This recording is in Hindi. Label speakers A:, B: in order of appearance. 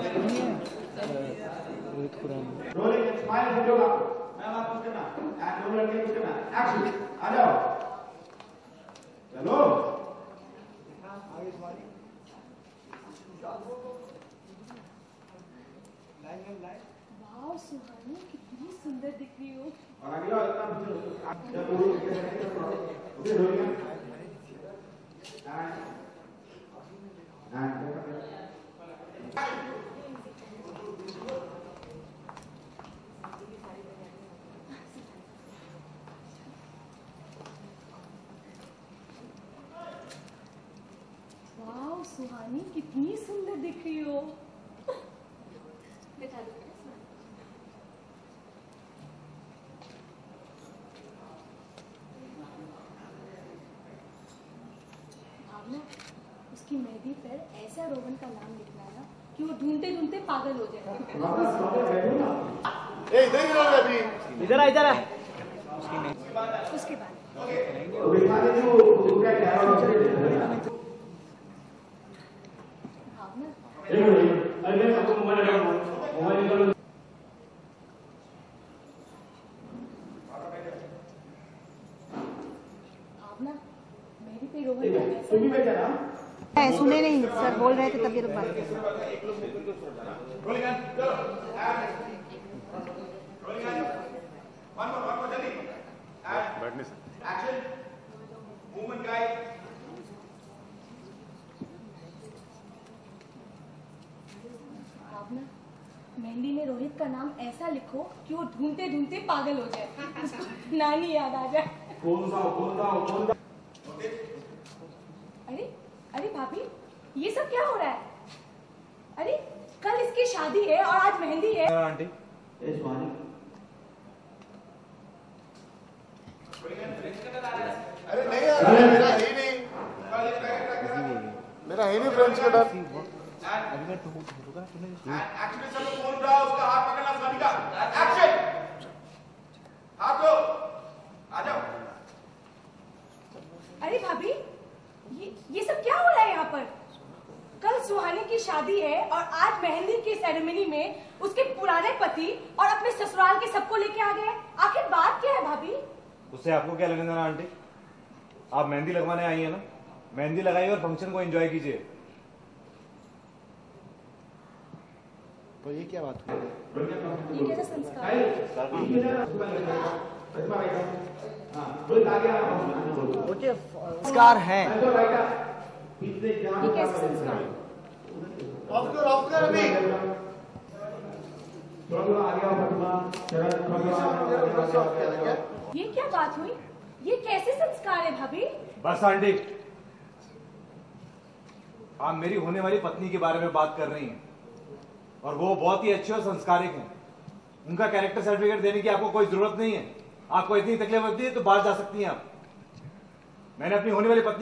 A: Rohit Khurana.
B: Rolling and smile video का मैं बात कुछ करना एंड दो लड़के कुछ करना एक्शन आ जाओ चलो आगे स्माइल लाइन
C: वाओ सुहानी कितनी सुंदर दिख रही हो।
B: और आगे आओ इतना जब rolling okay rolling and
C: wow Suhani कितनी सुंदर दिख रही हो। बिठा दो भावना उसकी मेहंदी पर ऐसा रोहन का नाम लिखना है ना कि वो ढूंढते ढूंढते पागल हो जाए।
A: इधर आ
C: उसके बाद भावना भावना मेरी पे रोहन
D: सुने नहीं सर बोल रहे थे तभी रुक बात
C: भावना मेहंदी में रोहित का नाम ऐसा लिखो कि वो ढूंढते ढूंढते पागल हो जाए, उसको नानी याद आ जाए। अरे अरे भाभी ये सब क्या हो रहा है? अरे कल इसकी शादी है और आज मेहंदी है।
A: आंटी
E: अरे नहीं यार मेरा है नहीं फ्रेंड्स का डर।
B: एक्चुअली सब लोग फोन उठाओ उसका हाथ पकड़ना स्वामी का एक्शन हाथ दो आ जाओ।
C: अरे भाभी ये सब क्या हो रहा है यहाँ पर? कल सुहानी की शादी है और आज मेहंदी की सेरेमनी में उसके पुराने पति और अपने ससुराल के सबको लेके आ गए। आखिर बात क्या है भाभी?
A: उससे आपको क्या लगेगा ना आंटी? आप मेहंदी लगवाने आई है ना, मेहंदी लगाइए और फंक्शन को एंजॉय कीजिए।
E: तो ये क्या बात हुई?
C: ये कैसा संस्कार है?
D: संस्कार है।
C: ये कैसे संस्कार है?
E: ऑफकर अभी
C: ये क्या बात हुई? ये कैसे संस्कार है भाभी?
A: बस आंटी, आप मेरी होने वाली पत्नी के बारे में बात कर रही हैं और वो बहुत ही अच्छे और संस्कारिक हैं। उनका कैरेक्टर सर्टिफिकेट देने की आपको कोई जरूरत नहीं है। आपको इतनी तकलीफ होती है तो बाहर जा सकती हैं आप। मैंने अपनी होने वाली पत्नी